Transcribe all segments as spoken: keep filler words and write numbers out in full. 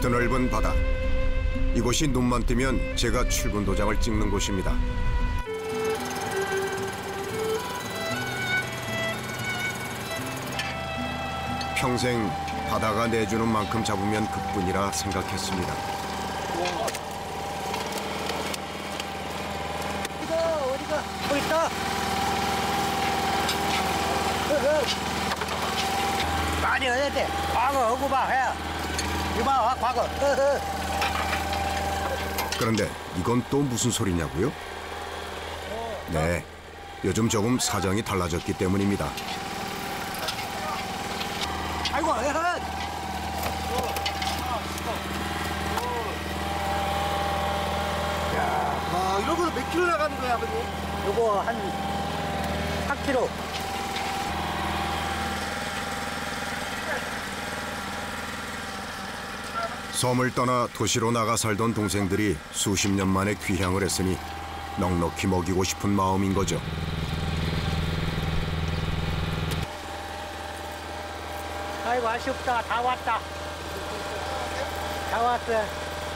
드넓은 바다. 이곳이 눈만 뜨면 제가 출근 도장을 찍는 곳입니다. 평생 바다가 내주는 만큼 잡으면 그뿐이라 생각했습니다. 어디가 어디가 거기 있다. 많이 해야 돼. 과거 하고 봐 해. 이봐 과거. 그런데 이건 또 무슨 소리냐고요? 네, 요즘 조금 사정이 달라졌기 때문입니다. 아이고 에헤. 아, 이런 거 몇 킬로 나가는 거야, 아버님? 요거 한 삼 킬로그램. 섬을 떠나 도시로 나가 살던 동생들이 수십 년 만에 귀향을 했으니 넉넉히 먹이고 싶은 마음인 거죠. 아이고 아쉽다. 다 왔다. 다 왔어.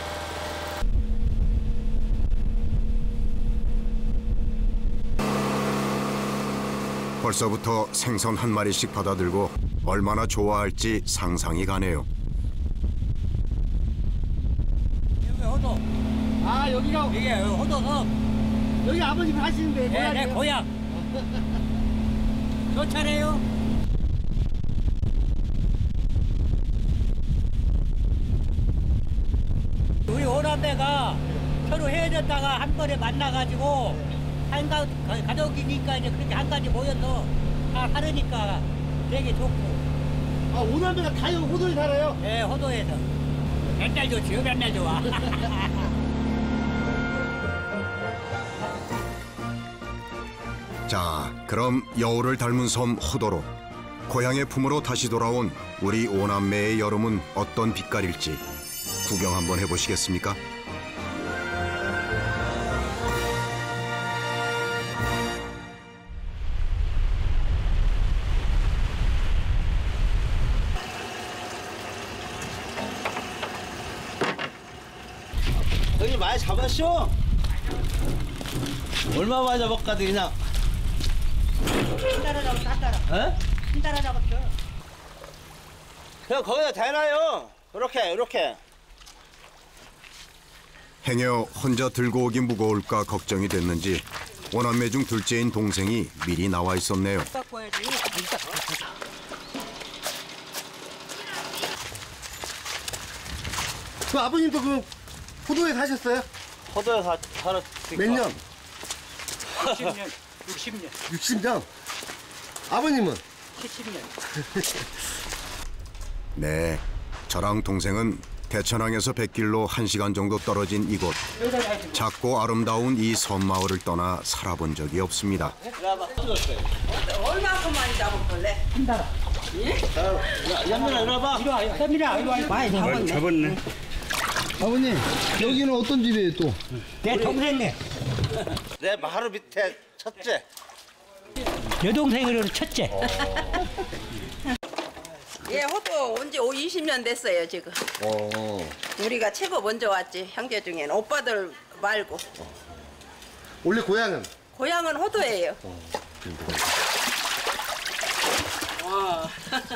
벌써부터 생선 한 마리씩 받아들고 얼마나 좋아할지 상상이 가네요. 여기 호도. 아, 여기가, 이게 호도섬. 여기 아버님 하시는데, 네, 내 고향. 저 차례요. 우리 오남매가 서로 헤어졌다가 한 번에 만나가지고 한 가, 가족이니까 이제 그렇게 한 가지 모여서 다 살으니까 되게 좋고. 아, 오남매가 다 여기 호도에 살아요? 네, 호도에서. 맨날 좋지요, 맨날 좋아. 자, 그럼 여우를 닮은 섬 호도로 고향의 품으로 다시 돌아온 우리 오남매의 여름은 어떤 빛깔일지 구경 한번 해보시겠습니까? 여기 많이 잡았쇼? 얼마 많이 잡았까지 그냥. 한 달에 잡았어, 한 달에. 에? 한 달에 잡았어. 그냥 거기다 대놔요. 이렇게 이렇게. 행여 혼자 들고 오기 무거울까 걱정이 됐는지 오남매 중 둘째인 동생이 미리 나와 있었네요. 닦고 해야지. 그 아버님도 그 호도에 사셨어요? 호도에 사, 살았으니까. 몇 년? 육십 년, 육십 년, 육십 년? 아버님은? 칠십 년. 네, 저랑 동생은 대천항에서 백길로 한 시간 정도 떨어진 이곳. 작고 아름다운 이 섬마을을 떠나 살아본 적이 없습니다. 얼마큼 많이 잡아볼래? 한 달. 야, 연민아 이리 와봐. 이리 와, 쌤이라, 이리 와. 많이 잡았네. 아버님, 여기는 어떤 집이에요, 또? 내 동생네. 내 바로 밑에 첫째. 여동생으로 첫째. 예, 호도 온 지 이십 년 됐어요, 지금. 어. 우리가 최고 먼저 왔지, 형제 중에는. 오빠들 말고. 원래 고향은? 고향은 호도예요. 와.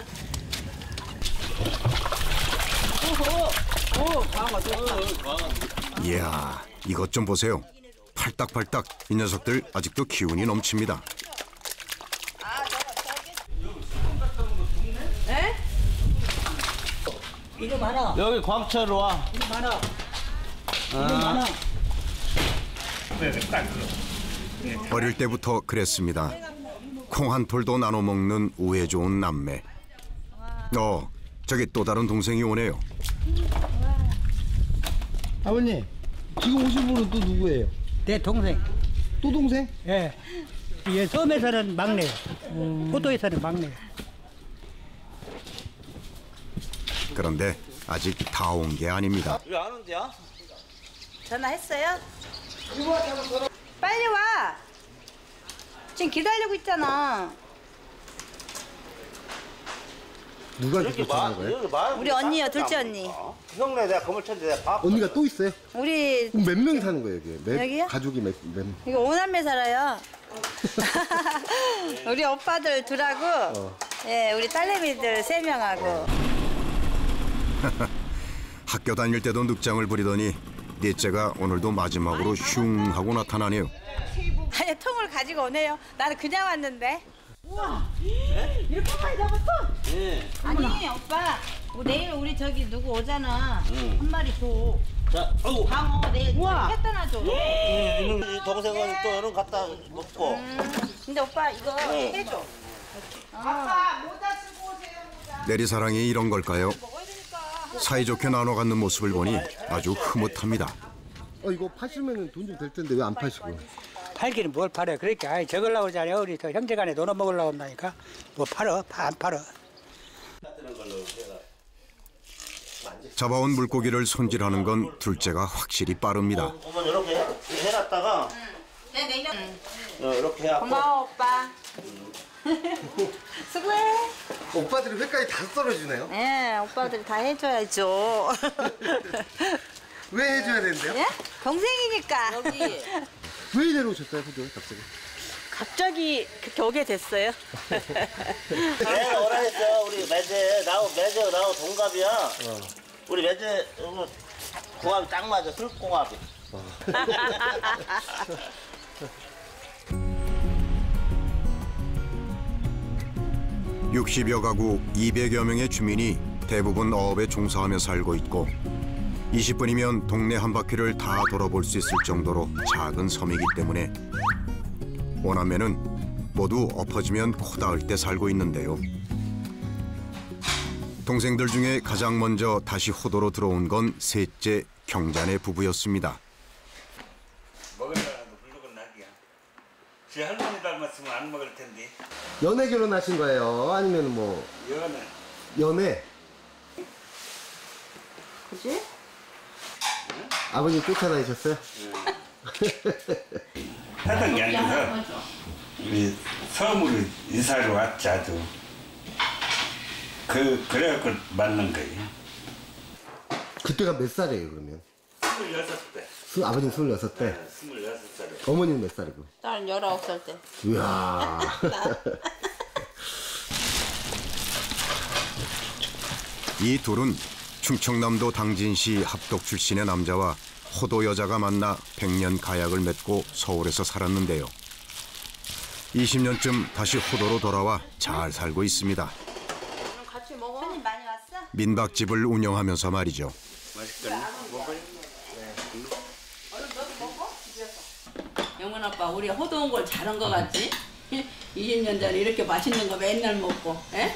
오호. 오, 광어 좋다. 이야, 이것 좀 보세요. 팔딱팔딱 이 녀석들 아직도 기운이 넘칩니다. 에? 이거 많아. 여기 광천으로 와. 이거 많아. 이거 많아. 어릴 때부터 그랬습니다. 콩 한 톨도 나눠 먹는 우애 좋은 남매. 어, 저기 또 다른 동생이 오네요. 아버님, 지금 오신 분은 또 누구예요? 내 동생. 또 동생? 예. 이 섬에서는 막내요. 호도에서는 막내요. 그런데 아직 다 온 게 아닙니다. 왜 안 온대야? 전화했어요? 빨리 와. 지금 기다리고 있잖아. 누가 이렇게 직접 전화한 거예요? 여기 말- 우리 언니요, 둘째 언니. 형네 내가 건물 쳤는데 내가 밥. 언니가 또 있어요? 우리 그럼 몇 명이 사는 거예요 여기? 몇, 여기요? 가족이 몇, 몇 이거 오남매 살아요. 우리 오빠들 둘하고, 예, 우리 딸내미들 세 명하고. 학교 다닐 때도 늑장을 부리더니 넷째가 오늘도 마지막으로 슝 하고 나타나네요. 아니, 통을 가지고 오네요. 나는 그냥 왔는데. 이렇게 많이 잡았어? 예. 아니, 오빠. 뭐 내일 우리 저기 누구 오잖아. 한 마리 줘. 자, 아이고. 방어 내일 갖다 놔줘. 이 동생은 또 이런 갖다 먹고. 근데 오빠 이거 해줘. 내리사랑이 이런 걸까요? 사이좋게 나눠 갖는 모습을 보니 아주 흐뭇합니다. 어 이거 파시면은 돈 좀 될 텐데 왜 안 파시고? 팔기는 뭘 팔아요. 그러니까 아이 적으려고 하잖아요. 우리 저 형제간에 노는 먹으려고 한다니까. 뭐 팔어? 파, 안 팔어. 잡아온 물고기를 손질하는 건 둘째가 확실히 빠릅니다. 어머니 이렇게 해- 해놨다가 내 냉장. 어, 이렇게 해갖고. 고마워 오빠. 수고해. 오빠들이 회까지 다 썰어주네요. 예, 오빠들 다 해줘야죠. 왜 해줘야 되는데요? 예? 동생이니까. 여기 왜 내려오셨어요 호주 갑자기? 갑자기 그렇게 오게 됐어요. 내가 오라 했어. 우리 매제 나하고 매제 나하고 동갑이야. 우리 매제 오늘 궁합이 딱 맞아. 술궁합이. 육십여 가구 이백여 명의 주민이 대부분 어업에 종사하며 살고 있고 이십 분이면 동네 한 바퀴를 다 돌아볼 수 있을 정도로 작은 섬이기 때문에 오남매는 모두 엎어지면 코 닿을 때 살고 있는데요. 동생들 중에 가장 먼저 다시 호도로 들어온 건 셋째 경자네 부부였습니다. 먹으려고 부르건 낙이야. 지 할머니 닮았으면 안 먹을 텐데. 연애 결혼하신 거예요? 아니면 뭐 연애. 연애? 그지? 아버님 쫓아다니셨어요? 하던 게 아니라 우리 섬으로 이사를 왔지 아주. 그 그래갖고 만난 거예요. 그때가 몇 살이에요 그러면? 스물여섯 대. 스, 아버님 스물여섯 대. 스물여섯 살에. 어머니는 몇 살이고? 딸은 열아홉 살 때. 이야. 이 둘은 충청남도 당진시 합덕 출신의 남자와 호도 여자가 만나 백년 가약을 맺고 서울에서 살았는데요. 이십 년쯤 다시 호도로 돌아와 잘 살고 있습니다. 같이 먹어. 손님 많이 왔어? 민박집을 운영하면서 말이죠. 영은 아빠 우리 호도 온 걸 잘한 거 같지? 이십 년 전에 이렇게 맛있는 거 맨날 먹고. 에?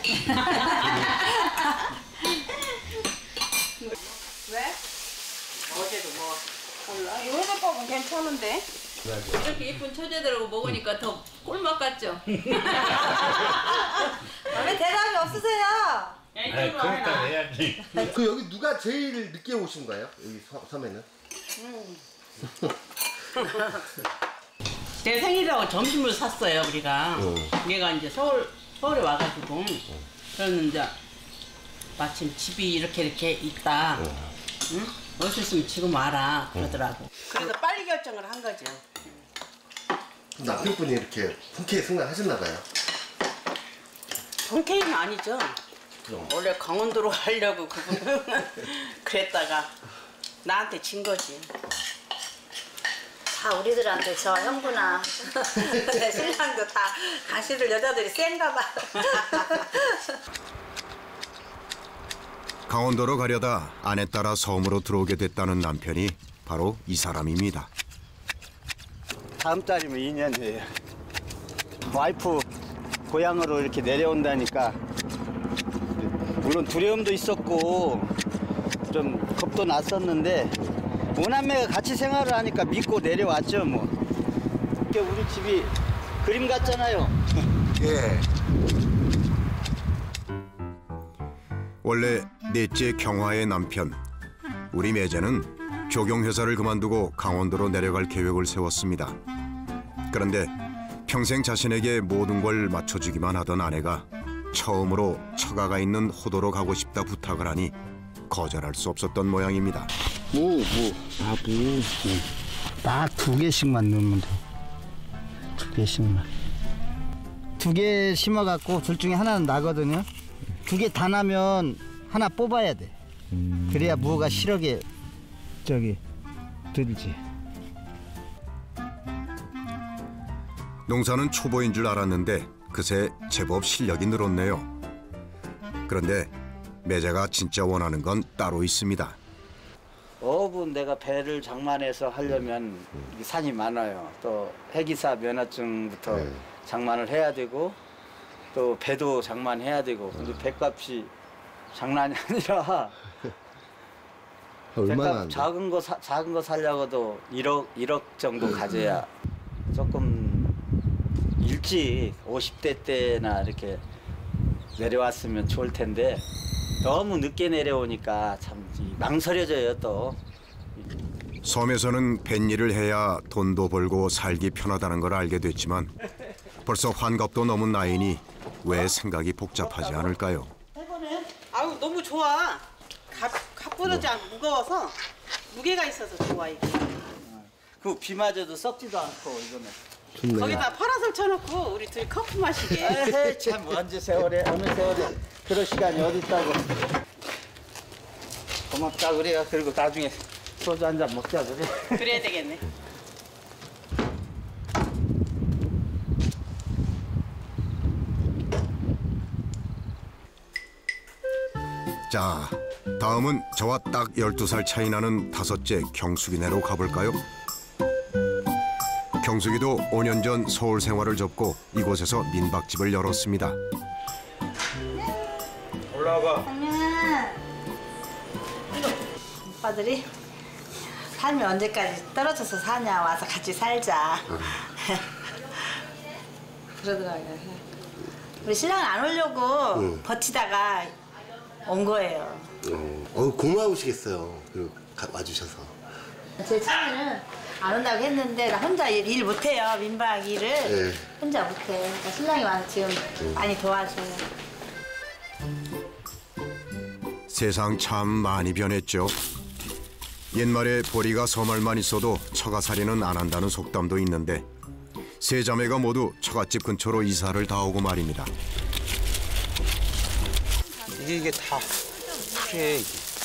왜? 어제도 뭐 몰라. 이거 회덮밥은 괜찮은데? 이렇게 예쁜 처제들하고 먹으니까 더 꿀맛 같죠? 왜 대답이 없으세요? 그렇다 해야지. 그 여기 누가 제일 늦게 오신 거예요? 여기 서, 섬에는? 제 생일이라고 점심을 샀어요 우리가. 얘가 이제 서울 서울에 와가지고 그랬는데 마침 집이 이렇게 이렇게 있다. 응? 올 수 있으면 지금 와라 그러더라고. 그래서 빨리 결정을 한 거죠. 남편분이 이렇게 흔쾌히 승낙하셨나 봐요. 본캐는 아니죠. 그럼. 원래 강원도로 가려고 그분은 그랬다가 나한테 진 거지. 다 우리들한테 저 형구나. 내 신랑도 다 가시들 여자들이 센가 봐. 강원도로 가려다 아내 따라 섬으로 들어오게 됐다는 남편이 바로 이 사람입니다. 다음 달이면 이 년 돼요. 와이프 고향으로 이렇게 내려온다니까 물론 두려움도 있었고 좀 겁도 났었는데 오남매가 같이 생활을 하니까 믿고 내려왔죠 뭐. 이게 우리 집이 그림 같잖아요. 예. 원래 넷째 경화의 남편 우리 매제는 조경회사를 그만두고 강원도로 내려갈 계획을 세웠습니다. 그런데 평생 자신에게 모든 걸 맞춰주기만 하던 아내가 처음으로 처가가 있는 호도로 가고 싶다 부탁을 하니 거절할 수 없었던 모양입니다. 무, 무. 아, 무. 딱 두 개씩만 넣으면 돼. 두 개씩만. 두 개 심어갖고 둘 중에 하나는 나거든요. 두 개 다 나면 하나 뽑아야 돼. 음. 그래야 무가 실하게 저기 들지. 농사는 초보인 줄 알았는데 그새 제법 실력이 늘었네요. 그런데 매제가 진짜 원하는 건 따로 있습니다. 어부 내가 배를 장만해서 하려면 산이 많아요. 또 해기사 면허증부터 네. 장만을 해야 되고 또 배도 장만해야 되고 근데 배값이 장난이 아니라 얼마나 배값 작은 거 사, 작은 거 살려고도 일억 일억 정도 가져야 조금 일찍 오십 대 때나 이렇게 내려왔으면 좋을 텐데 너무 늦게 내려오니까 참 망설여져요 또. 섬에서는 뱃일을 해야 돈도 벌고 살기 편하다는 걸 알게 됐지만 벌써 환갑도 넘은 나이니 왜 생각이 복잡하지 않을까요? 아유 너무 좋아. 가, 가뿐하지 않고 무거워서 무게가 있어서 좋아 이게. 그 비 맞아도 썩지도 않고 이거는. 좋네. 거기다 파라솔 쳐놓고 우리 둘이 커피 마시게. 에이 참 언제 세월에 어느 세월에 그럴 시간이 어디 있다고. 고맙다 그래요. 그리고 나중에 소주 한 잔 먹자 그래. 그래야 되겠네. 자, 다음은 저와 딱 열두 살 차이 나는 다섯째 경숙이네로 가볼까요? 경숙이도 오 년 전 서울 생활을 접고 이곳에서 민박집을 열었습니다. 올라와봐. 오빠들이 삶이 언제까지 떨어져서 사냐 와서 같이 살자. 그러더라고요. 우리 신랑은 안 오려고 응. 버티다가 온 거예요. 어, 어 고마우시겠어요. 그리고 가, 와주셔서. 제 처음에는 안 온다고 했는데 나 혼자 일, 일 못해요. 민박 일을 네. 혼자 못해. 그러니까 신랑이 와서 지금 응. 많이 도와줘요. 세상 참 많이 변했죠. 옛말에 보리가 서말만 있어도 처가살이는 안 한다는 속담도 있는데 세 자매가 모두 처갓집 근처로 이사를 다 오고 말입니다. 이게 이게 다 프레.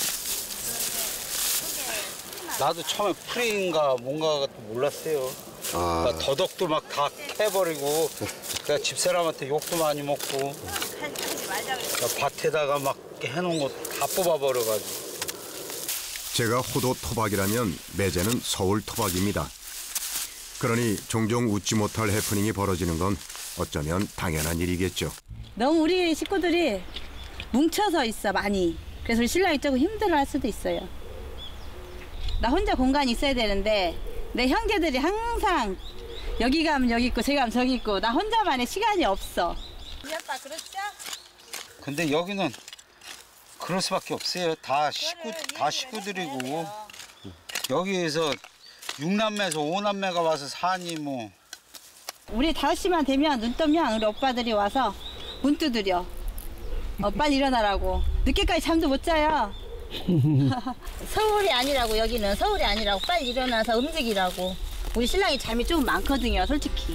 나도 처음에 프레인가 뭔가가 또 몰랐어요. 아. 그러니까 더덕도 막 다 캐버리고 그러니까 집사람한테 욕도 많이 먹고 그러니까 밭에다가 막 해놓은 거 다 뽑아버려가지고. 제가 호도 토박이라면 매제는 서울 토박입니다. 그러니 종종 웃지 못할 해프닝이 벌어지는 건 어쩌면 당연한 일이겠죠. 너무 우리 식구들이 뭉쳐서 있어 많이. 그래서 우리 신랑이 조금 힘들어할 수도 있어요. 나 혼자 공간이 있어야 되는데 내 형제들이 항상 여기 가면 여기 있고 저기 가면 저기 있고 나 혼자만의 시간이 없어. 우리 아빠 그렇죠? 근데 여기는 그럴 수밖에 없어요. 다 식구 다 식구들이고 여기에서 육남매에서 오남매가 와서 사니 뭐. 우리 다섯 시만 되면 눈 뜨면 우리 오빠들이 와서 문 두드려. 어, 빨리 일어나라고. 늦게까지 잠도 못 자요. 서울이 아니라고 여기는 서울이 아니라고 빨리 일어나서 움직이라고. 우리 신랑이 잠이 좀 많거든요 솔직히.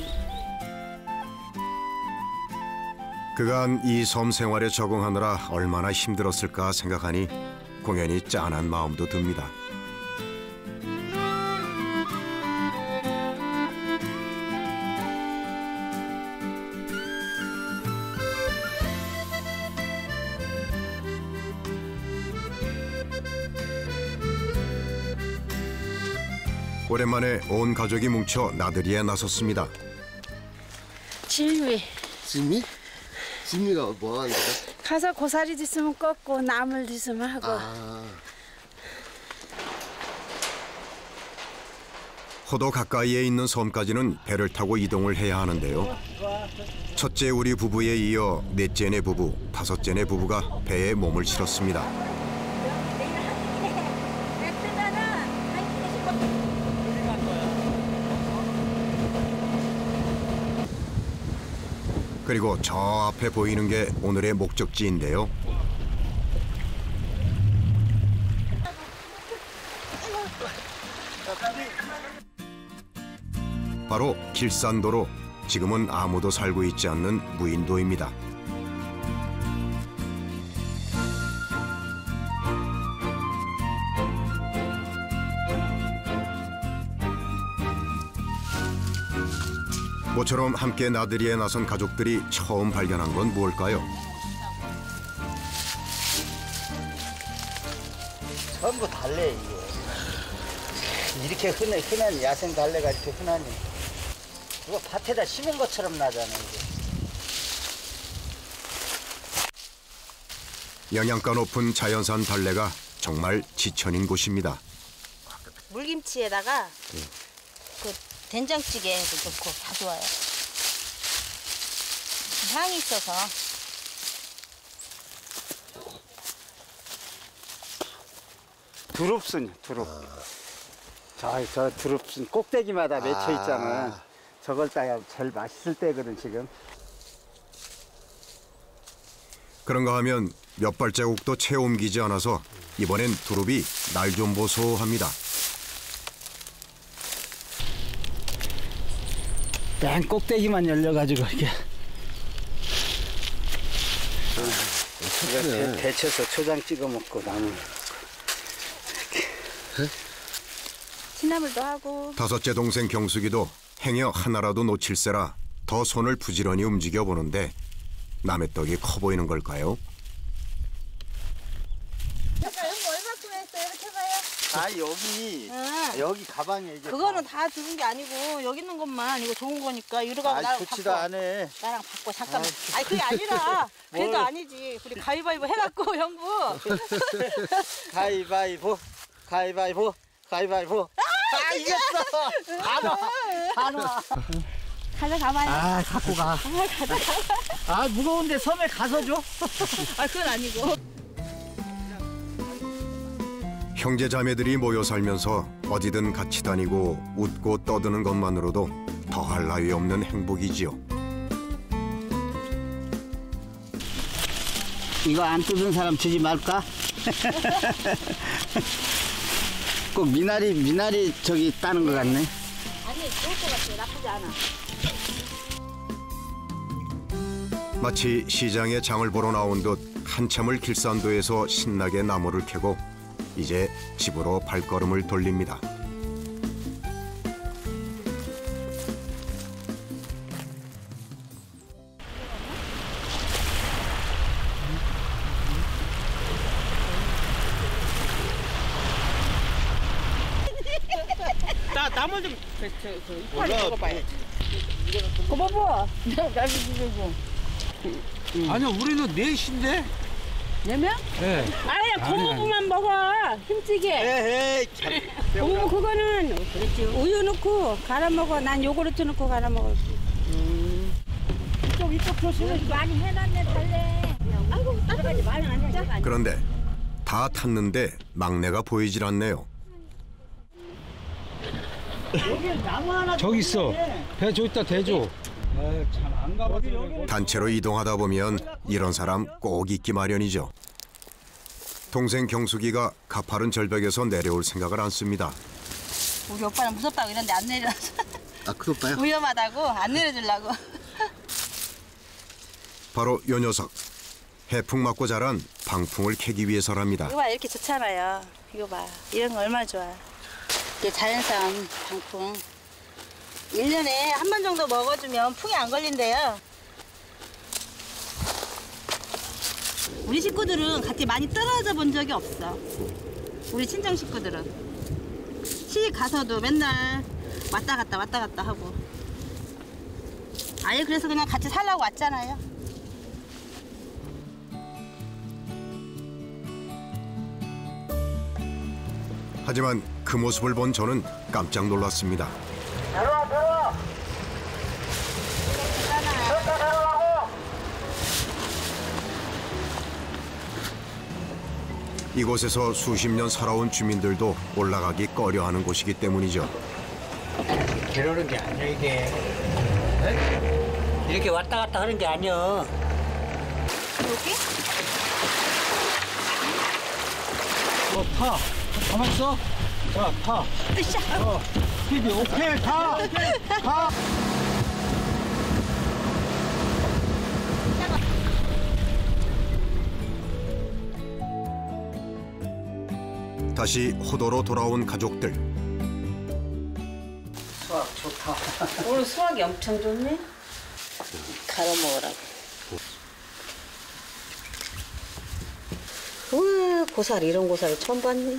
그간 이 섬 생활에 적응하느라 얼마나 힘들었을까 생각하니 공연히 짠한 마음도 듭니다. 오랜만에 온 가족이 뭉쳐 나들이에 나섰습니다. 진미. 진미? 진미가 뭐 하는 거야? 가서 고사리 뒤으면 꺾고 나물 뒤으면 하고. 아. 호도 가까이에 있는 섬까지는 배를 타고 이동을 해야 하는데요. 첫째 우리 부부에 이어 넷째네 부부, 다섯째네 부부가 배에 몸을 실었습니다. 그리고 저 앞에 보이는 게 오늘의 목적지인데요. 바로 길산도로, 지금은 아무도 살고 있지 않는 무인도입니다. 모처럼 함께 나들이에 나선 가족들이 처음 발견한 건 무엇일까요? 전부 달래 이게. 이렇게 흔해, 흔한 야생 달래가 이렇게 흔하니. 이거 밭에다 심은 것처럼 나잖아 이게. 영양가 높은 자연산 달래가 정말 지천인 곳입니다. 물김치에다가 그 된장찌개에도 좋고 다 좋아요. 향이 있어서. 두릅순, 두릅. 저, 저 두릅순 꼭대기마다 맺혀 있잖아. 저걸 따야 제일 맛있을 때거든 지금. 그런가 하면 몇 발자국도 채 옮기지 않아서 이번엔 두릅이 날 좀 보소 합니다. 맨 꼭대기만 열려가지고 이렇게. 데, 데쳐서 초장 찍어 먹고 나물. 시나물도 하고. 다섯째 동생 경숙이도 행여 하나라도 놓칠세라 더 손을 부지런히 움직여 보는데 남의 떡이 커 보이는 걸까요? 얼마큼 했어요? 이렇게 봐요. 아 여기 응. 여기 가방에 이게. 그거는 다 주는 게 아니고 여기 있는 것만 이거 좋은 거니까 이러고 아, 나랑 좋지도 바꿔. 않네. 나랑 바꿔 잠깐만. 아니 그게 아니라 그래도 뭘. 아니지. 우리 가위바위보 해갖고 형부. 가위바위보, 가위바위보, 가위바위보. 아 이겼어. 가봐, 가봐. 가져가봐요. 아 갖고 가. 아, 가져가봐. 아 무거운데 섬에 가서 줘. 아 그건 아니고. 형제 자매들이 모여 살면서 어디든 같이 다니고 웃고 떠드는 것만으로도 더할 나위 없는 행복이지요. 이거 안 뜯은 사람 주지 말까? 꼭 미나리 미나리 저기 따는 것 같네. 아니 좋을 것 같아요. 나쁘지 않아. 마치 시장에 장을 보러 나온 듯 한참을 길산도에서 신나게 나무를 캐고 이제 집으로 발걸음을 돌립니다. 나 나물 좀 이빨 먹어봐요. 고모부. 나도 주고. 아니요, 우리는 넷인데. 네 명? 네. 아야 고모부만 먹어 힘찌개. 에헤이. 고모부 그거는 우유 넣고 갈아 먹어. 난 요구르트 넣고 갈아 먹어. 음. 좀 이쪽 조심해. 많이 해놨네 달래. 아이고 따라가지 많이 안 해. 그런데 다 탔는데 막내가 보이질 않네요. 저기 있어. 배 저기 있다 대줘. 참안 가봐서. 단체로 이동하다 보면 이런 사람 꼭 있기 마련이죠. 동생 경숙이가 가파른 절벽에서 내려올 생각을 안 씁니다. 우리 오빠는 무섭다고 이런데 안 내려서. 아, 그 오빠요? 위험하다고 안 내려주려고. 바로 요 녀석. 해풍 맞고 자란 방풍을 캐기 위해서랍니다. 이거 봐 이렇게 좋잖아요. 이거 봐 이런 거 얼마나 좋아. 이게 자연산 방풍. 일 년에 한 번 정도 먹어주면 풍이 안 걸린대요. 우리 식구들은 같이 많이 떨어져 본 적이 없어. 우리 친정 식구들은. 시집 가서도 맨날 왔다 갔다 왔다 갔다 하고. 아예 그래서 그냥 같이 살라고 왔잖아요. 하지만 그 모습을 본 저는 깜짝 놀랐습니다. 들어와 들어와. 쳤다 들어가고. 이곳에서 수십 년 살아온 주민들도 올라가기 꺼려하는 곳이기 때문이죠. 그러는 게 아니야 이게. 이렇게 왔다 갔다 하는 게 아니야. 여기? 어, 타. 가만 있어. 자, 타. 으쌰. 어, 스피드 오케이, 타. 타. 다시 호도로 돌아온 가족들. 수학 좋다. 오늘 수학이 엄청 좋네. 갈아 먹으라고. 우와, 고사리, 이런 고사리 처음 봤네.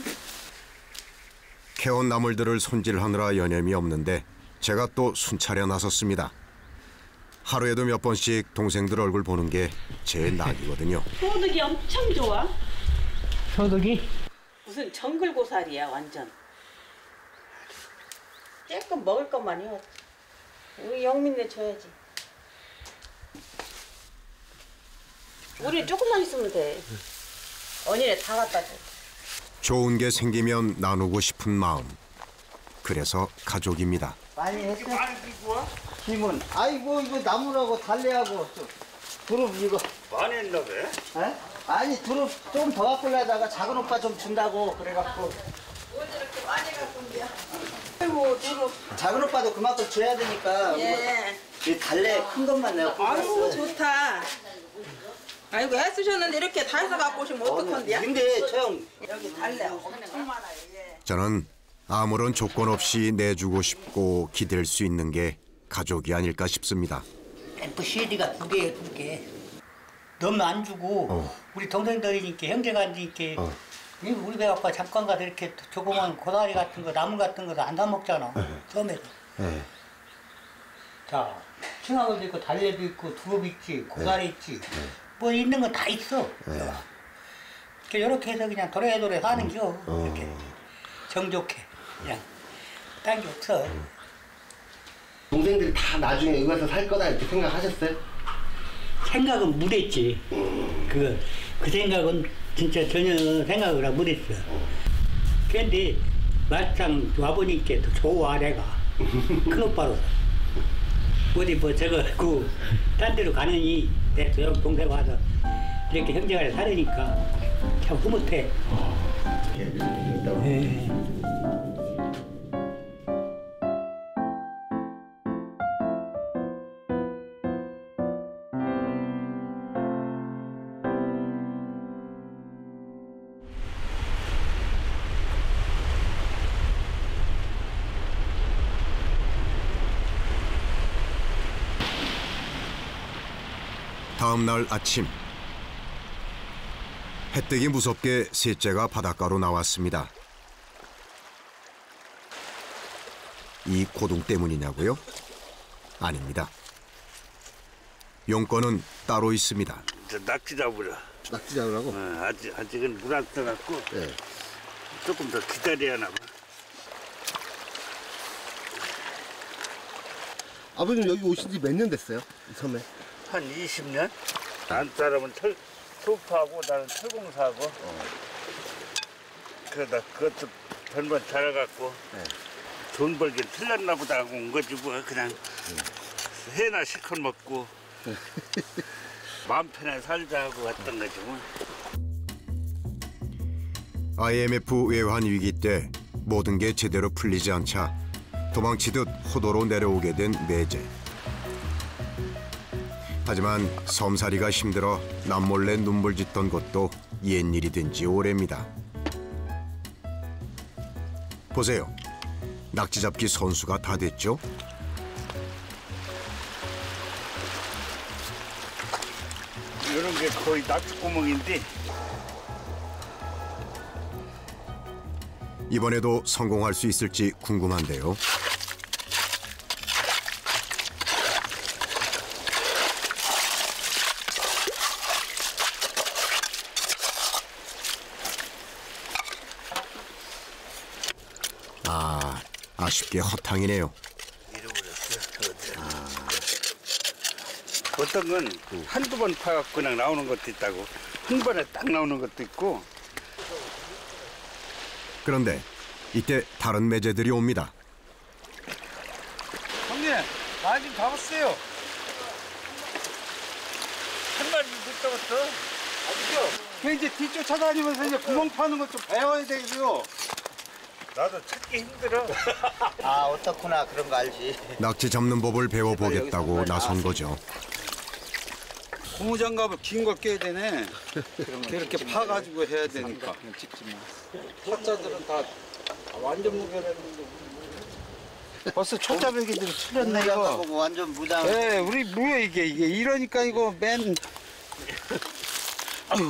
캐온 나물들을 손질하느라 여념이 없는데 제가 또 순찰에 나섰습니다. 하루에도 몇 번씩 동생들 얼굴 보는 게 제 낙이거든요. 소득이 엄청 좋아. 소득이? 무슨 정글 고사리야, 완전. 조금 먹을 것만요. 우리 영민네 줘야지. 우리 조금만 있으면 돼. 언니네 다 갖다 줘. 좋은 게 생기면 나누고 싶은 마음. 그래서 가족입니다. 많이 했어? 김은. 아이고, 이거 나무라고 달래하고 두릅 이거. 많이 했나 봐. 에? 아니, 두릅 좀 더 갖고 가다가 작은 오빠 좀 준다고 그래갖고. 뭘 저렇게 많이 갖고 온대요? 아이고, 두릅. 작은 오빠도 그만큼 줘야 되니까. 예. 이 달래 큰 것만 내가 아이고, 좋다. 아이고, 애쓰셨는데 이렇게 다 해서 갖고 오시면 어떡한데요? 근데 저 형 여기 달래 엄청 많아요. 예. 저는 아무런 조건 없이 내주고 싶고 기댈 수 있는 게 가족이 아닐까 싶습니다. 엠프 씨디가 두 개에 두 개. 너무 안 주고 어. 우리 동생들이니까 형제간이니까 어. 우리 배 아빠 잠깐 가서 이렇게 조그만 고사리 같은 거 나물 같은 거 안 사 먹잖아. 처음에도. 네. 자, 층하고도 있고 달래도 있고 두릅 있지 고사리 네. 있지 뭐 있는 건 다 있어. 네. 이렇게 해서 그냥 도래도래 사는 겨. 어. 이렇게 정좋게 그냥 딴 게 없어. 동생들이 다 나중에 여기 와서 살 거다 이렇게 생각하셨어요? 생각은 못했지. 그, 그 생각은 진짜 전혀 생각을 안 못했어. 그런데 막상 와보니까 더 좋아, 내가. 큰 오빠로. 어디 뭐 저거, 그, 딴 데로 가느니 내 저 동생 와서 이렇게 형제간에 살으니까 참 흐뭇해. 네. 다음 날 아침. 해뜨기 무섭게 셋째가 바닷가로 나왔습니다. 이 고동 때문이냐고요? 아닙니다. 용건은 따로 있습니다. 저 낙지 잡으라. 낙지 잡으라고? 어, 아직, 아직은 물 안 떠갖고 네. 조금 더 기다려야 하나 봐. 아버님 여기 오신 지 몇 년 됐어요? 이 섬에? 한 이십 년? 안 사람은 털, 투파하고 나는 철공사하고 어. 그러다 그것도 번번 자라갖고 네. 돈 벌긴 틀렸나 보다 하고 온 거지 뭐 그냥 음. 회나 실컷 먹고 마음 편하게 살자 하고 왔던 거지 뭐. 아이엠에프 외환 위기 때 모든 게 제대로 풀리지 않자 도망치듯 호도로 내려오게 된 매제. 하지만 섬살이가 힘들어 남몰래 눈물 짓던 것도 옛일이 된 지 오래입니다. 보세요. 낙지 잡기 선수가 다 됐죠? 이런 게 거의 낙지구멍인데 이번에도 성공할 수 있을지 궁금한데요. 아, 아쉽게 허탕이네요. 아. 어떤 건 한두 번 파갖고 그냥 나오는 것도 있다고 한 번에 딱 나오는 것도 있고. 그런데 이때 다른 매제들이 옵니다. 형님, 나 좀 잡았어요. 벌써부터? 아니죠? 그 이제 뒤쫓아다니면서 이제 구멍 파는 것 좀 배워야 되고요. 나도 찾기 힘들어. 아 어떻구나 그런 거 알지. 낙지 잡는 법을 배워보겠다고 나선 거죠. 고무장갑을 긴 걸 껴야 되네. 이렇게 파가지고 해야 되니까. 초짜들은 다 완전 무게라는데. 벌써 초짜배기들이 틀렸네 이거. 보고 완전 무장. 네, 우리 뭐야 이게 이게 이러니까 이거 맨. 아유.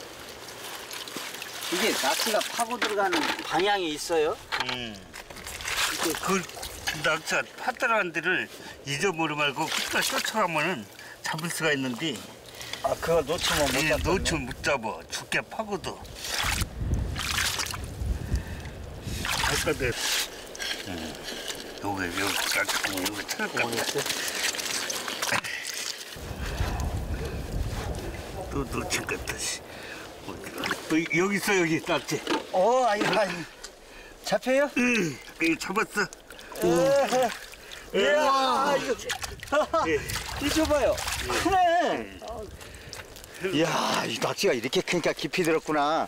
이게 낙지가 파고 들어가는 방향이 있어요? 음. 그 낙지가 파 들어간 데를 잊어버리 말고 끝까지 쫓아가면은 잡을 수가 있는데. 아 그거 놓치면 못 잡아. 놓치면 못 잡아. 죽게 파고도. 아까도 음. 여기 여기 깎고 여기 틀어깎고. 또 놓친 것 같아. 또 여기 있어 여기 낙지. 어 아이고 아이고. 잡혀요? 응. 이거 잡았어. 이야 이거. 이 줘봐요. 크네. 이야 이 낙지가 이렇게 크니까 깊이 들었구나.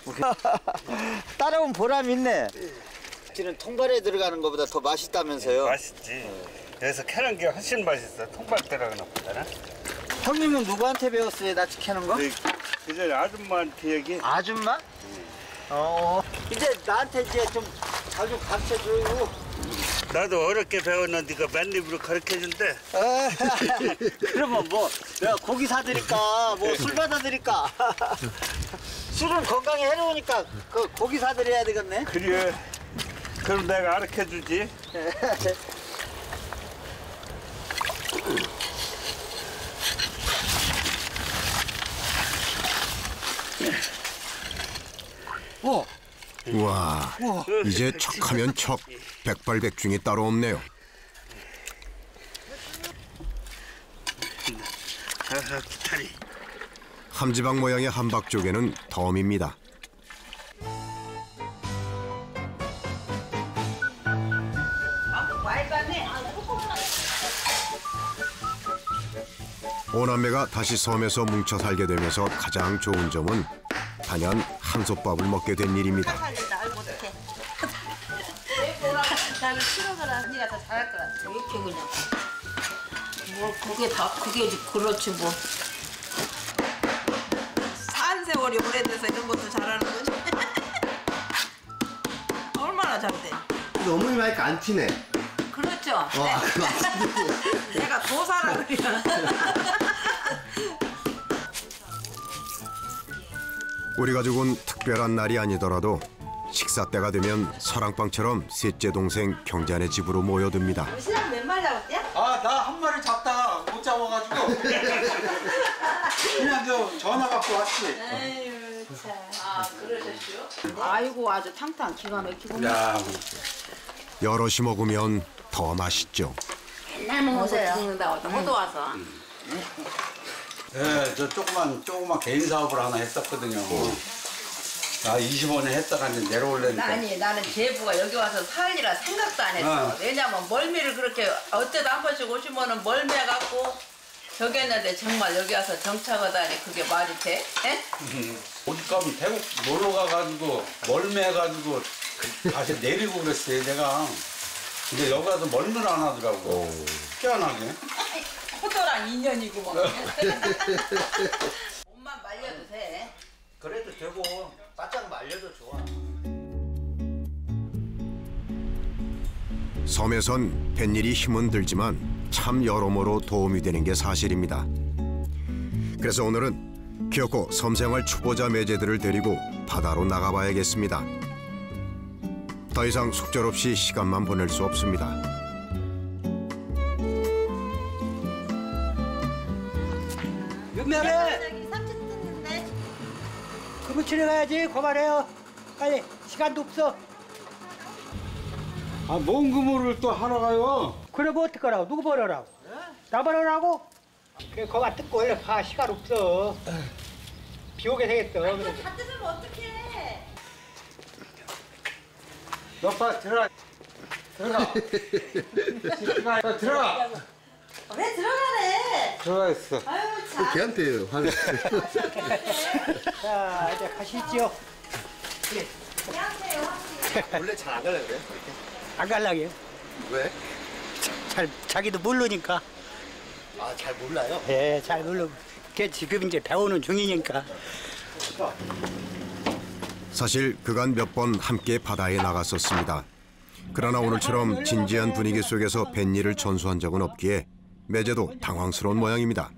따라온 보람 있네. 낙지는 통발에 들어가는 것보다 더 맛있다면서요? 맛있지. 여기서 캐는 게 훨씬 맛있어. 통발 들어가는 것보다는. 형님은 누구한테 배웠어요 낙지 캐는 거? 그, 그 전에 아줌마한테 얘기. 아줌마? 어 이제 나한테 이제 좀 잘 좀 가르쳐줘요. 나도 어렵게 배웠는데 네가 맨입으로 가르쳐준대. 그러면 뭐 내가 고기 사드릴까 뭐 술 받아드릴까. 술은 건강에 해로우니까 그 고기 사드려야 되겠네. 그래. 그럼 내가 가르쳐주지. 어. 와, 이제 척하면 척, 백발백중이 따로 없네요. 함지박 모양의 함박 쪽에는 덤입니다. 오남매가 다시 섬에서 뭉쳐 살게 되면서 가장 좋은 점은 단연 한솥밥을 먹게 된 일입니다. 나는 싫어서라 언니가 더 잘할 것 같아. 이렇게 그냥. 뭐 그게 다 그게 그렇지 뭐. 산 세월이 오래돼서 이런 것도 잘하는 거지. 얼마나 잘돼. 근데 어머님 하니까 안 티네. 그렇죠. 어, 네. 아, 그 맞습니다. 내가 도사라 그래. 우리 가족은 특별한 날이 아니더라도 식사 때가 되면 서랑방처럼 셋째 동생 경자네 집으로 모여듭니다. 신랑 몇 마리 잡았대? 아, 나 한 마리 잡다가 못 잡아가지고 그냥 저 전화 갖고 왔지. 아유 참. 아 그러셨죠? 아이고 아주 탕탕 기가 막히고. 야. 여럿이 먹으면 더 맛있죠. 맨날 먹어서 죽는다고 호도 와서. 네, 저 조그만 조그만 개인 사업을 하나 했었거든요. 나 이십오 년 했다가 이제 내려올래니까. 아니 나는 제부가 여기 와서 살리라 생각도 안 했어. 어. 왜냐면 멀미를 그렇게 어쩌다 한 번씩 오시면은 멀미 갖고 저기 했는데 정말 여기 와서 정착하다니 그게 말이 돼? 에? 어디 가면 태국 놀러 가가지고 멀미해가지고 다시 내리고 그랬어요 내가. 근데 여기 와서 멀미를 안 하더라고. 희한하게. 호도랑 인연이구먼. 몸만 말려도 돼. 그래도 되고 바짝 말려도 좋아. 섬에선 뱃일이 힘은 들지만 참 여러모로 도움이 되는 게 사실입니다. 그래서 오늘은 기어코 섬생활 초보자 매제들을 데리고 바다로 나가봐야겠습니다. 더 이상 속절없이 시간만 보낼 수 없습니다. 윤면에 그물 치러 가야지. 그만해요. 빨리 시간도 없어. 아, 뭔 그물을 또 하러 가요? 그래 뭐 어떡하라고. 누구 벌어라고. 나 벌어라고. 그래 거가 뜯고 원래 가. 시간 없어. 비 오게 되겠어. 그래도. 다 뜯으면 어떡해. 너 빨리 들어가. 들어가. 들어가. 들어가. 왜 들어가래? 들어가 있어. 아유 걔한테 화를. 자, 이제 가시죠. 원래 잘 안 가려고 그래? 안 갈라고요. 왜? 잘 자기도 모르니까. 아, 잘 몰라요? 예, 잘 모르고. 걔 지금 이제 배우는 중이니까. 사실 그간 몇 번 함께 바다에 나갔었습니다. 그러나 오늘처럼 진지한 분위기 속에서 뱃일을 전수한 적은 없기에 매제도 당황스러운 모양입니다.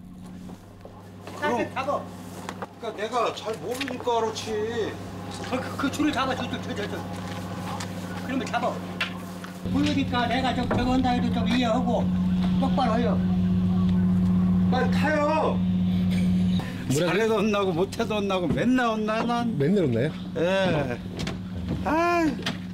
그럼 잡아. 그러니까 내가 잘 모르니까 그렇지. 그, 그, 그 줄을 잡아, 저, 저, 저, 저, 저. 그러면 잡아. 모르니까 내가 좀 저거 한다 해도 좀 이해하고 똑바로 해요. 빨리 타요. 잘해도 혼나고 못해도 혼나고 맨날 혼나 난. 맨날 혼나요? 예. 아.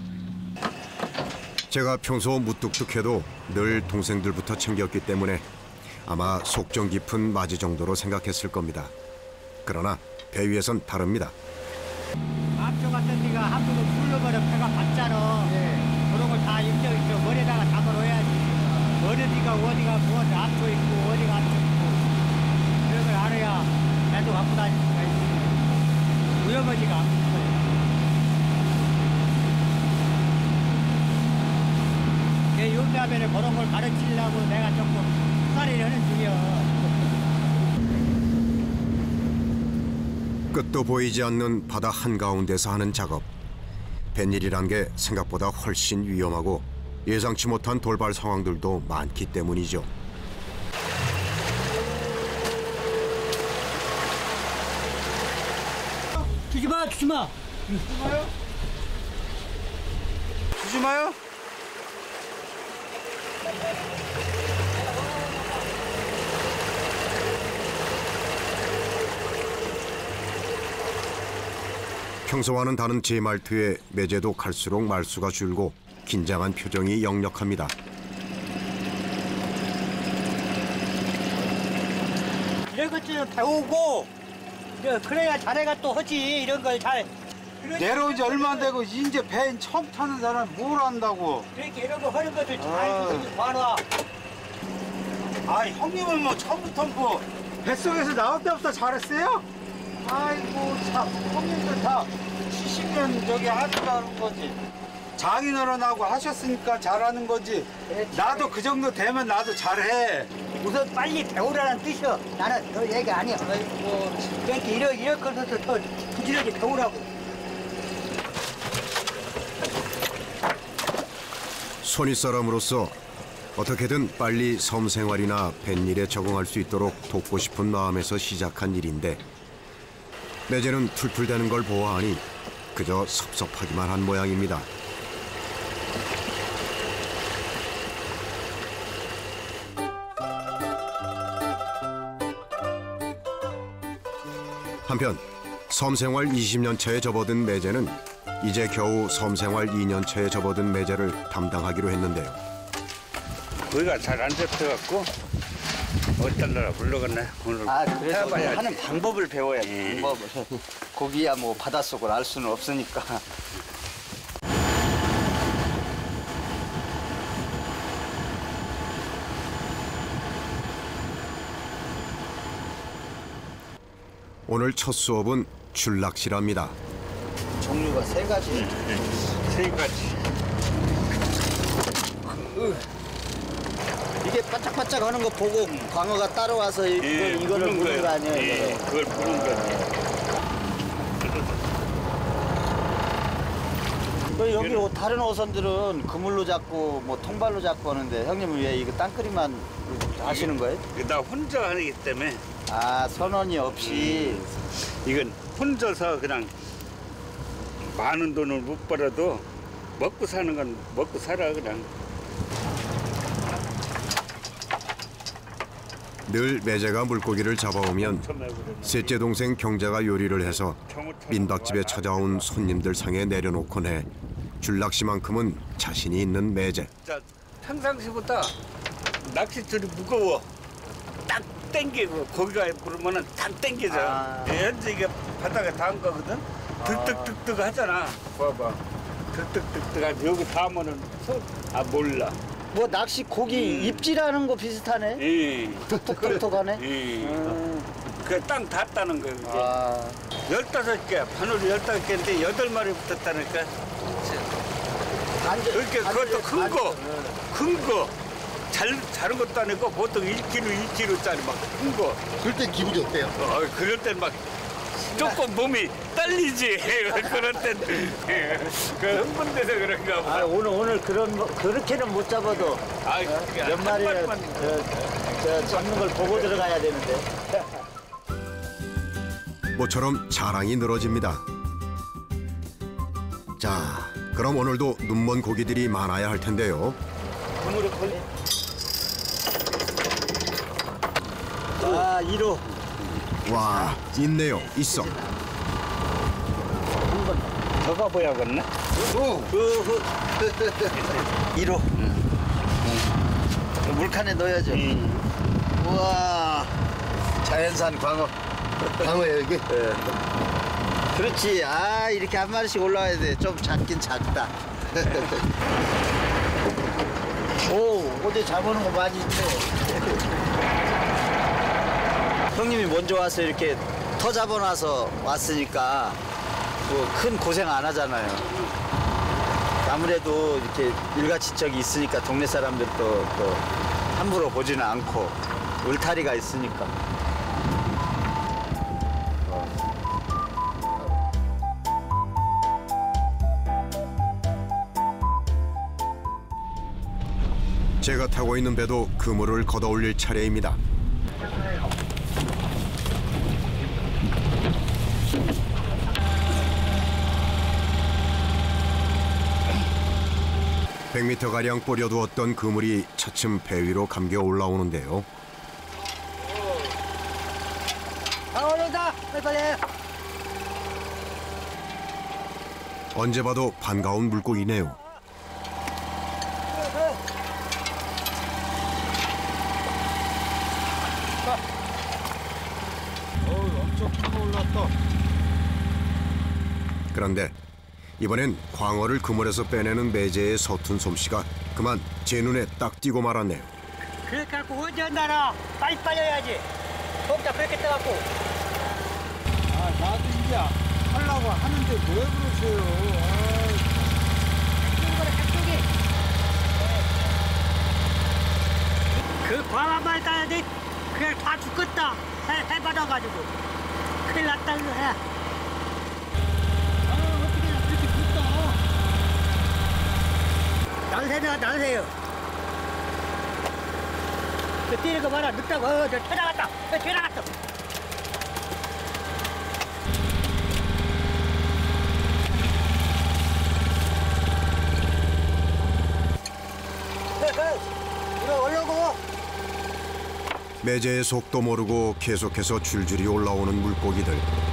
제가 평소 무뚝뚝해도 늘 동생들부터 챙겼기 때문에 아마 속정 깊은 맞이 정도로 생각했을 겁니다. 그러나 배 위에선 다릅니다. 앞쪽 같은 데가 한번도 불러버려 배가 봤잖아. 예. 그런 걸 다 인정 있죠. 머리에다가 잡아놓아야지. 어느 데가 어디가 무엇이 앞쪽 있고 어디가 앞쪽 있고 그런 걸 알아야 배도 갖고 다닐 수가 있지. 위험하지가 않는 거예요. 내 용담에는 그런 걸 가르치려고 내가 조금 수사를 하는 중이야. 끝도 보이지 않는 바다 한가운데서 하는 작업. 뱃일이란 게 생각보다 훨씬 위험하고 예상치 못한 돌발 상황들도 많기 때문이죠. 주지 마, 주지 마. 주지 마요? 주지 마요? 평소와는 다른 제 말투에 매제도 갈수록 말수가 줄고 긴장한 표정이 역력합니다. 이런 것 좀 배우고 그래야 자네가 또 하지. 이런 걸 잘. 내려온 지 얼마 안 되고 이제 배 처음 타는 사람이 뭘 안다고. 그렇게 이런 거 하는 것도 잘 아. 많아. 아, 형님은 뭐 처음부터 뭐 뱃속에서 나올 때부터 잘했어요? 아이고 참, 형님들 다 칠십 년 저기 하시는 거지. 장인어른하고 하셨으니까 잘하는 거지. 나도 그 정도 되면 나도 잘해. 우선 빨리 배우라는 뜻이야. 나는 너 얘기 아니야. 아이고, 그러니까 이런 이런 것도 더 부지런히 배우라고. 손윗사람으로서 어떻게든 빨리 섬 생활이나 뱃일에 적응할 수 있도록 돕고 싶은 마음에서 시작한 일인데 매제는 풀풀대는 걸 보아하니 그저 섭섭하기만 한 모양입니다. 한편 섬생활 이십 년 차에 접어든 매제는 이제 겨우 섬생활 이 년 차에 접어든 매제를 담당하기로 했는데요. 거기가 잘 안 잡혀갖고 어떤 나라 불러갔네 오늘. 아, 그래서 해봐야지. 하는 방법을 배워야지. 예. 방법을. 고기야 뭐 바닷속을 알 수는 없으니까. 오늘 첫 수업은 줄낚시랍니다. 종류가 세 가지. 세 가지. 이게 바짝바짝 하는 거 보고 광어가 따라와서 이걸, 예, 이거를 부는 부는 거 거예요. 아니에요? 예, 이거를. 그걸 부는 거예요. 그 여기 오- 다른 어선들은 그물로 잡고 뭐 통발로 잡고 하는데 형님은 왜 이거 땅끝이만 하시는 거예요? 나 혼자 하기 때문에. 아, 선원이 없이. 이건 혼자서 그냥 많은 돈을 못 벌어도 먹고 사는 건 먹고 살아 그냥. 늘 매제가 물고기를 잡아오면 셋째 동생 경자가 요리를 해서 민박집에 찾아온 손님들 상에 내려놓곤 해 줄낚시만큼은 자신이 있는 매제. 자, 평상시보다 낚싯줄이 무거워. 딱 당기고 고기가 부르면은 딱 당겨져. 아. 현재 이게 바닥에 닿은 거거든. 득득득득 하잖아. 봐봐. 득득득득 하지. 여기 닿으면은 서, 아 몰라. 뭐 낚시 고기 입질하는 거 비슷하네. 예. 톡톡톡하네. 예. 그 땅 닿다는 거. 이제. 아. 열다섯 개, 바늘 열다섯 개인데 여덟 마리 붙었다니까. 이렇게 그것도 큰 거, 큰 거. 잘, 자른 것도 아니고 보통 일 킬로그램, 일 킬로그램짜리 막 큰 거. 그럴 땐 기분이 어때요? 어, 그럴 땐 막 조금 몸이 떨리지. 그럴 땐 그 흥분돼서 그런가 봐. 아, 오늘 오늘 그런 거 그렇게는 못 잡아도 아, 어? 몇 마리를 저, 저 잡는 걸 보고 들어가야 되는데. 모처럼 자랑이 늘어집니다. 자, 그럼 오늘도 눈먼 고기들이 많아야 할 텐데요. 그물에 걸리. 아, 일 호. 와, 있네요. 있어. 한 번 더 가봐야겠네. 오, 그, 일 호. 물칸에 넣어야죠. 음. 우와, 자연산 광어. 광어예요 이게? 네. 그렇지. 아, 이렇게 한 마리씩 올라와야 돼. 좀 작긴 작다. 오, 어제 잡아놓은 거 많이 있네. 형님이 먼저 와서 이렇게 터 잡아놔서 왔으니까 뭐 큰 고생 안 하잖아요. 아무래도 이렇게 일가지적이 있으니까 동네 사람들도 또 함부로 보지는 않고 울타리가 있으니까. 제가 타고 있는 배도 그물을 걷어올릴 차례입니다. 백 미터가량 뿌려두었던 그물이 차츰 배 위로 감겨 올라오는데요. 아, 올라온다. 빨리빨리. 언제 봐도 반가운 물고기네요. 엄청 크게 올랐다. 그런데 이번엔 광어를 그물에서 빼내는 매제의 서툰 솜씨가 그만 제 눈에 딱 띄고 말았네요. 그래 갖고 언제 한다라 빨리 빨리 해야지. 먹다 그렇게 떠갖고. 아, 나도 이제 하려고 하는데 왜 그러세요? 그 광어만 따야 돼. 그냥 다 죽겠다. 해, 해 받아가지고. 큰일 났다 이거 해. 날새나 날새요. 그 뛰는 거 봐라. 늦다고. 어, 저 퇴나갔다. 어, 퇴나갔어. 이거 올라오고. 매제의 속도 모르고 계속해서 줄줄이 올라오는 물고기들.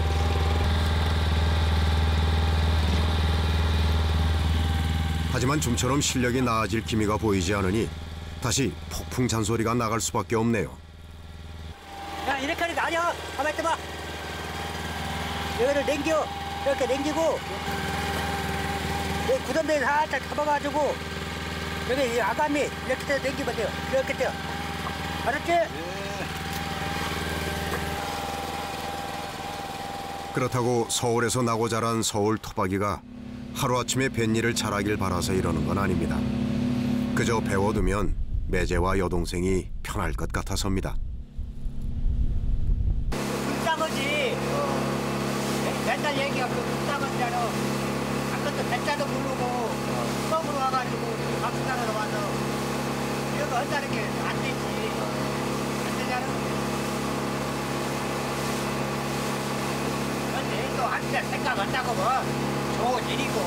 하지만 좀처럼 실력이 나아질 기미가 보이지 않으니 다시 폭풍 잔소리가 나갈 수밖에 없네요. 야, 이렇게 하니까 아니야. 가만히 있어봐. 여기를 당겨. 이렇게 당기고. 여기 구덩이에 살짝 잡아가지고. 여기 이 아가미 이렇게 떼어 당기면 돼요. 이렇게 떼어. 알았지? 그렇다고 서울에서 나고 자란 서울 토박이가 하루아침에 뱃일을 잘하길 바라서 이러는 건 아닙니다. 그저 배워두면 매제와 여동생이 편할 것 같아서입니다. 불쌍하지. 맨날 얘기가 그 불쌍하잖아. 아까도 배짜도 모르고 처음으로 와가지고 박수장으로 와서 이런 거 한다는 게 안 되지. 안 되잖아. 근데 또 한때 생각한다고 뭐 좋은 일이고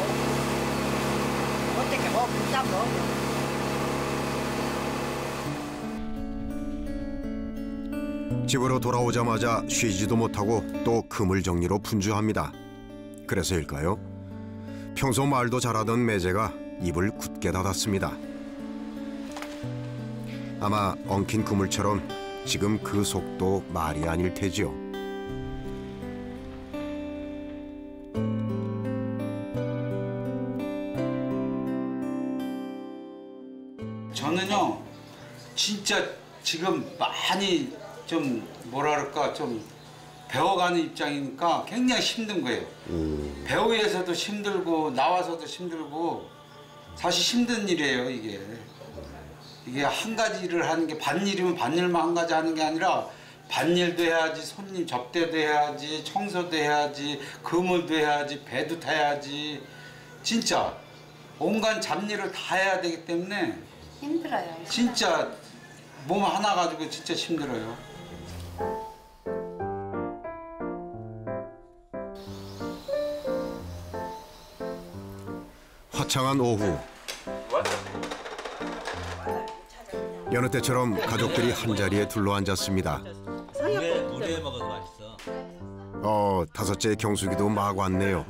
어떻게 뭐 불쌍 거. 집으로 돌아오자마자 쉬지도 못하고 또 그물 정리로 분주합니다. 그래서일까요? 평소 말도 잘하던 매제가 입을 굳게 닫았습니다. 아마 엉킨 그물처럼 지금 그 속도 말이 아닐 테지요. 저는 진짜 지금 많이 좀 뭐랄까 좀 배워가는 입장이니까 굉장히 힘든 거예요. 음. 배우에서도 힘들고 나와서도 힘들고 사실 힘든 일이에요 이게. 이게 한 가지 일을 하는 게 밭일이면 밭일만 한 가지 하는 게 아니라 밭일도 해야지, 손님 접대도 해야지, 청소도 해야지, 그물도 해야지, 배도 타야지. 진짜 온갖 잡일을 다 해야 되기 때문에 힘들어요. 진짜 몸 하나 가지고 진짜 힘들어요. 화창한 오후. 여느 때처럼 가족들이 한자리에 둘러앉았습니다. 물에, 물에 먹어도 맛있어. 어, 다섯째 경숙이도 막 왔네요.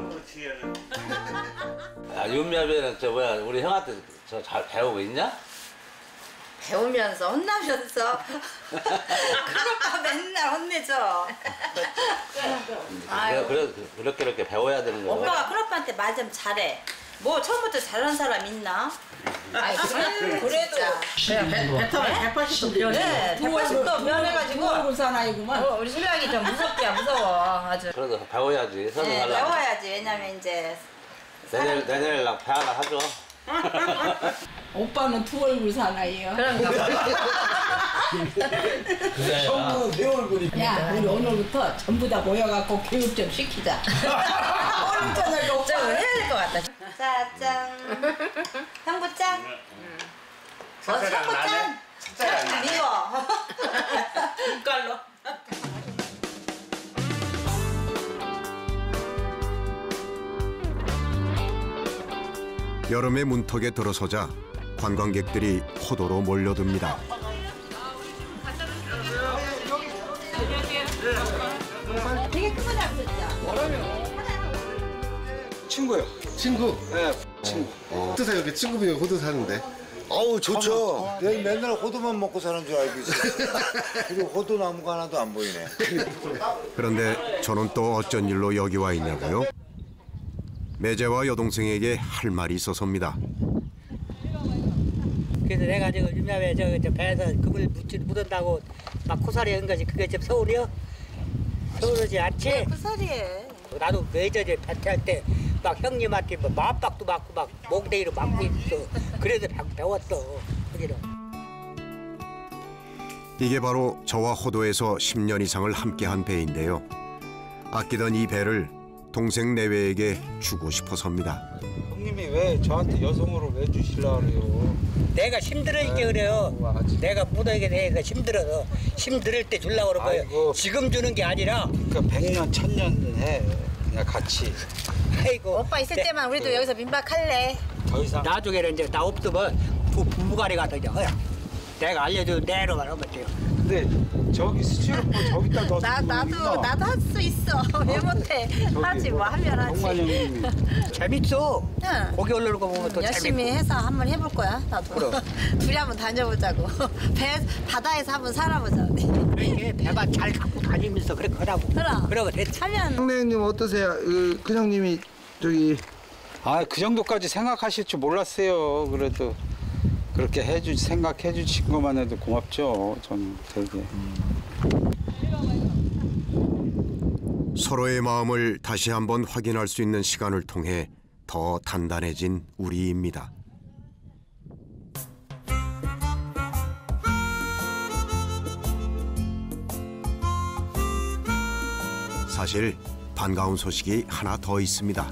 아, 윤미아배는 저 뭐야 우리 형한테 저 잘 배우고 있냐? 배우면서 혼나면서 그럴까 맨날 혼내죠. 그래, 그래, 그렇게 이렇게 배워야 되는 거야. 오빠가 큰오빠한테 말 좀 잘해. 뭐 처음부터 잘하는 사람 있나? 아이 그래, 그래도 그냥 배 백팔십 도 배워. 네, 백팔십 도 면해가지고 울산아이구만. 어, 우리 신랑이 좀 무섭게 무서워 아주. 그래도 배워야지. 네, 설명하려면. 배워야지. 왜냐면 이제 내년 내년에랑 배 하나 하죠. 오빠는 두 얼굴 사나이요. 그런가 봐. 형은 내 얼굴이. 야, 우리 오늘부터 전부 다 모여갖고 교육 좀 시키자. 오늘 저녁 오빠 해야 될 것 같다. 자, 짠. 형부 짠. 어, 형부 짠. 짠. 미워. 눈깔로. 여름의 문턱에 들어서자 관광객들이 포도로 몰려듭니다. 되게 큰 거 잡으셨죠? 친구요. 친구? 네, 친구. 호두 사요. 여기 친구분이 호두 사는데. 어우 좋죠. 내가 맨날 호두만 먹고 사는 줄 알고 있어. 그리고 호두 나무가 하나도 안 보이네. 그런데 저는 또 어쩐 일로 여기 와 있냐고요? 매제와 여동생에게 할 말이 있어서입니다. 그래서 내가 지금 유명해 저, 저 배에서 그물 묻은다고 막 코사리 한 거지. 그게 지금 서울이요? 서울이지 않지? 코사리에. 나도 매저제 배탈 때 막 형님한테 뭐 맞박도 맞고 막 몽댕이로 맞고 있어. 그래서 배웠어. 거기는. 이게 바로 저와 호도에서 십 년 이상을 함께한 배인데요. 아끼던 이 배를 동생 내외에게 주고 싶어서입니다. 형님이 왜 저한테 여성으로 왜 주시려고 그래요? 내가 힘들으니까 그래요. 내가 무더기게 내가 힘들어서 힘들 때 주려고 그런 거예요. 지금 주는 게 아니라. 그러니까 백 년, 천 년 해. 그냥 같이. 아이고. 오빠 있을 때만 우리도 여기서 민박할래. 더 이상. 나중에는 이제 나 없으면 부, 부부가리가 되죠. 내가 알려준 대로만 하면 돼요. 근데 저기 스티로폼 저기다 넣어. 나 나도 나도 할 수 있어. 왜 못해? 하지 뭐 하면 하지. 정말 형님이 재밌어. 응. 고기 올라오는 거 보면 더 열심히 재밌고. 해서 한번 해볼 거야. 나도. 그럼. 둘이 한번 다녀보자고. 배 바다에서 한번 살아보자. 이게 배만 잘 갖고 다니면서 그렇게 하라고. 그럼. 그러고 됐지. 하면. 형님 어떠세요? 그, 큰 형님이 저기 아, 그 정도까지 생각하실 줄 몰랐어요. 그래도 그렇게 해주 생각해 주신 것만 해도 고맙죠. 전 되게. 서로의 마음을 다시 한번 확인할 수 있는 시간을 통해 더 단단해진 우리입니다. 사실 반가운 소식이 하나 더 있습니다.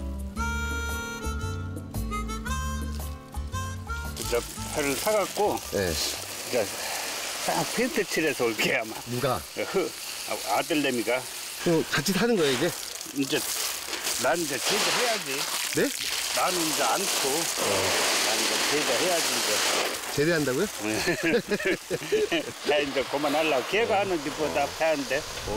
저 배를 사갖고 네. 이제 딱 텐트 칠해서 올게 아마. 누가? 흐, 아들내미가. 그 같이 사는 거예요 이제? 이제 난 이제 제대해야지. 네? 나는 이제 않고. 난 이제 제대해야지 이제. 제대한다고요? 나 이제 그만하려고. 걔가 하는 데보다 패한데.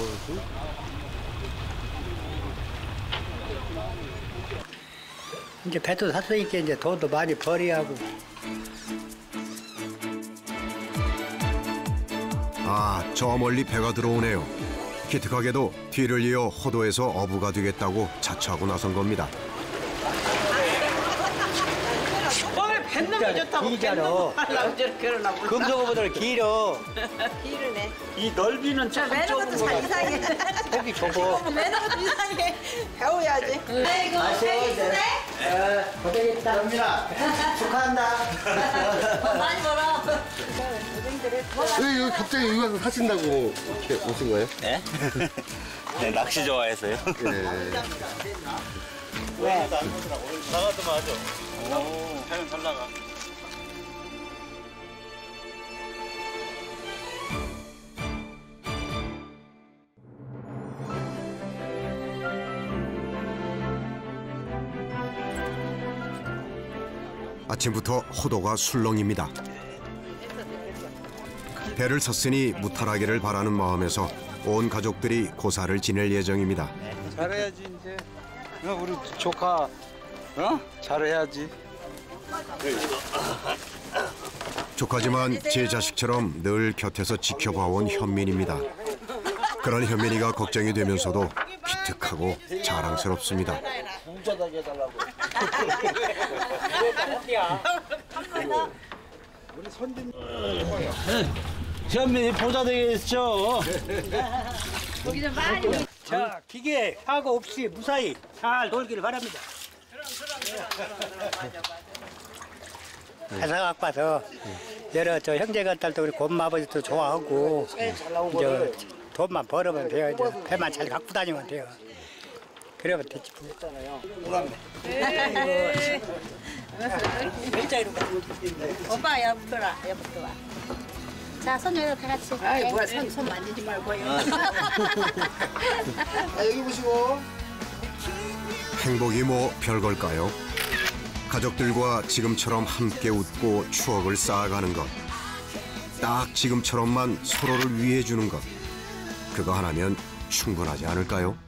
이제 배도 샀으니까 이제 돈도 많이 벌어야 하고. 아, 저 멀리 배가 들어오네요. 기특하게도 뒤를 이어 호도에서 어부가 되겠다고 자처하고 나선 겁니다. 오늘 배 뱃놈이 좋다고 길잖아. 하려고 저렇게 그러나 몰라. 금속어보다 길어. 기르네. 이 넓이는 저 조금 매는 좁은 것도 거 잘 같아. 이상해. 폭이 좁아. 매는 것도 이상해. 배워야지. 아이고, 고생했네. 고생했다, 은민아. 축하한다. 돈 많이 벌어. 왜 여기 갑자기 여기 와서 사신다고 이렇게 오신 거예요? 네? 네, 낚시 좋아해서요. 네. 왜? 나가도 맞아. 오, 해는 잘 나가. 아침부터 호도가 술렁입니다. 배를 섰으니 무탈하기를 바라는 마음에서 온 가족들이 고사를 지낼 예정입니다. 잘해야지 이제. 어, 우리 조카, 어? 잘해야지. 조카지만 제 자식처럼 늘 곁에서 지켜봐온 현민입니다. 그런 현민이가 걱정이 되면서도 기특하고 자랑스럽습니다. 운전하게 해달라고. 우리 손님. 현민이 보자 되겠죠. 여기 좀 많이. 자, 기계 사고 없이 무사히 잘 돌기를 바랍니다. 회사 갖고 와서 여러 저 형제간딸도 우리 고모아버지도 좋아하고 이제 돈만 벌으면 돼요. 이제 배만 잘 갖고 다니면 돼요. 그러면 되지. 오빠 옆으로라, 옆으로 와. 자, 손 여기다 다 같이. 아이 뭐야 손, 손 만지지 말고요. 아, 여기 보시고. 행복이 뭐 별걸까요? 가족들과 지금처럼 함께 웃고 추억을 쌓아가는 것. 딱 지금처럼만 서로를 위해주는 것. 그거 하나면 충분하지 않을까요?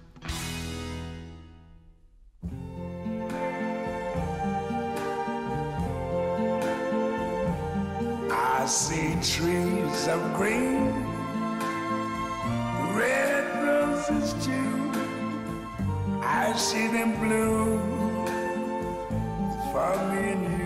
I see trees of green, red roses too. I see them bloom for me and you.